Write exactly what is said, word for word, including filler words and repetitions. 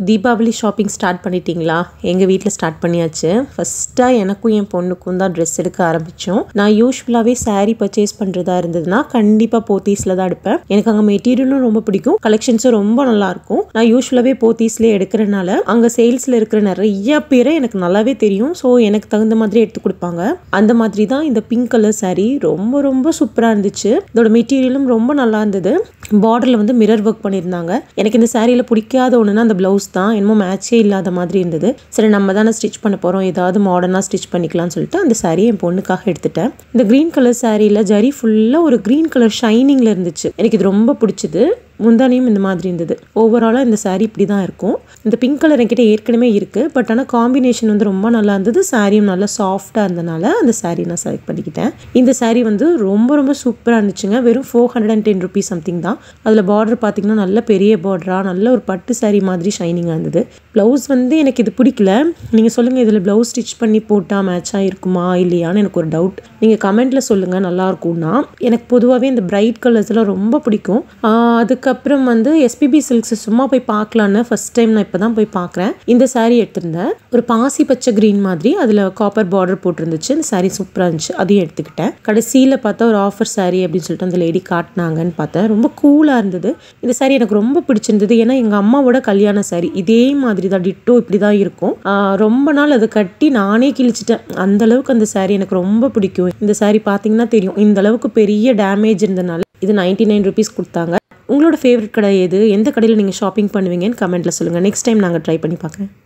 Deepavali shopping start பண்ணிட்டீங்களா? எங்கள் வீட்டில் ஸ்டார்ட் பண்ணியாச்சு. ஃபஸ்ட்டாக எனக்கும் என் பொண்ணுக்கும் தான் ட்ரெஸ் எடுக்க ஆரம்பித்தோம். நான் யூஸ்வலாகவே சாரீ பர்ச்சேஸ் பண்ணுறதா இருந்ததுன்னா கண்டிப்பாக போத்தீஸில் தான் எடுப்பேன். எனக்கு அங்கே மெட்டீரியலும் ரொம்ப பிடிக்கும், கலெக்ஷன்ஸும் ரொம்ப நல்லாயிருக்கும். நான் யூஸ்வலாகவே போத்தீஸ்லேயே எடுக்கிறனால அங்கே சேல்ஸில் இருக்கிற நிறைய பேரை எனக்கு நல்லாவே தெரியும். ஸோ எனக்கு தகுந்த மாதிரி எடுத்து கொடுப்பாங்க. அந்த மாதிரி தான் இந்த பிங்க் கலர் சாரீ ரொம்ப ரொம்ப சூப்பராக இருந்துச்சு. இதோட மெட்டீரியலும் ரொம்ப நல்லா இருந்தது. பார்டரில் வந்து மிரர் ஒர்க் பண்ணியிருந்தாங்க. எனக்கு இந்த சாரியில் பிடிக்காத ஒன்றுனா அந்த ப்ளவுஸ் தான், என்னமோ மேட்சே இல்லாத மாதிரி இருந்தது. சரி, நம்ம தானே ஸ்டிச் பண்ண போகிறோம், ஏதாவது மாடர்னாக ஸ்டிச் பண்ணிக்கலாம்னு சொல்லிட்டு அந்த சாரியை என் பொண்ணுக்காக எடுத்துட்டேன். இந்த க்ரீன் கலர் சாரியில் ஜரி ஃபுல்லாக ஒரு க்ரீன் கலர் ஷைனிங்கில் இருந்துச்சு. எனக்கு இது ரொம்ப பிடிச்சிது. முந்தானியும் இந்த மாதிரி இருந்தது. ஓவராலாக இந்த சாரீ இப்படி தான் இருக்கும். இந்த பிங்க் கலர் என்கிட்ட ஏற்கனவே இருக்குது. பட் ஆனால் காம்பினேஷன் வந்து ரொம்ப நல்லா இருந்தது. சாரியும் நல்லா சாஃப்டாக இருந்தனால அந்த சாரீ நான் செலக்ட் பண்ணிக்கிட்டேன். இந்த சாரீ வந்து ரொம்ப ரொம்ப சூப்பராக இருந்துச்சுங்க. வெறும் four hundred and ten rupees something தான். அதில் பார்டர் பார்த்தீங்கன்னா நல்ல பெரிய பார்டராக நல்ல ஒரு பட்டு சாரீ மாதிரி ஷைனிங்காக இருந்தது. ப்ளவுஸ் வந்து எனக்கு இது பிடிக்கல. நீங்கள் சொல்லுங்கள், இதில் ப்ளவுஸ் ஸ்டிச் பண்ணி போட்டால் மேட்சாக இருக்குமா இல்லையான்னு எனக்கு ஒரு டவுட். நீங்கள் கமெண்ட்டில் சொல்லுங்கள். நல்லா இருக்கும்னா எனக்கு பொதுவாகவே இந்த பிரைட் கலர்ஸ்லாம் ரொம்ப பிடிக்கும். அதுக்கு அப்புறம் வந்து எஸ்பிபி சில்க்ஸ் சும்மா போய் பார்க்கலான்னு ஃபர்ஸ்ட் டைம் நான் இப்போ தான் போய் பார்க்குறேன். இந்த சாரீ எடுத்திருந்தேன். ஒரு பாசி பச்சை க்ரீன் மாதிரி அதில் காப்பர் பார்டர் போட்டிருந்துச்சு. இந்த சாரீ சூப்பராக இருந்துச்சு, அதையும் எடுத்துக்கிட்டேன். கடைசியில் பார்த்தா ஒரு ஆஃபர் சாரீ அப்படின்னு சொல்லிட்டு அந்த லேடி காட்டினாங்கன்னு பார்த்தேன். ரொம்ப கூலாக இருந்தது. இந்த சாரீ எனக்கு ரொம்ப பிடிச்சிருந்தது. ஏன்னா எங்கள் அம்மாவோட கல்யாண சாரீ இதே மாதிரி தான், டிட்டோ இப்படி தான் இருக்கும். ரொம்ப நாள் அதை கட்டி நானே கிழிச்சிட்டேன். அந்த அளவுக்கு அந்த சாரீ எனக்கு ரொம்ப பிடிக்கும். இந்த சாரீ பார்த்தீங்கன்னா தெரியும், இந்த அளவுக்கு பெரிய டேமேஜ் இருந்தனால இது நைன்டி நைன் ருபீஸ் கொடுத்தாங்க. உங்களோட ஃபேவரட் கடை எது? எந்த கடையில் நீங்கள் ஷாப்பிங் பண்ணுவீங்கன்னு கமெண்ட்டில் சொல்லுங்கள். நெக்ஸ்ட் டைம் நாங்கள் ட்ரை பண்ணி பார்க்குறேன்.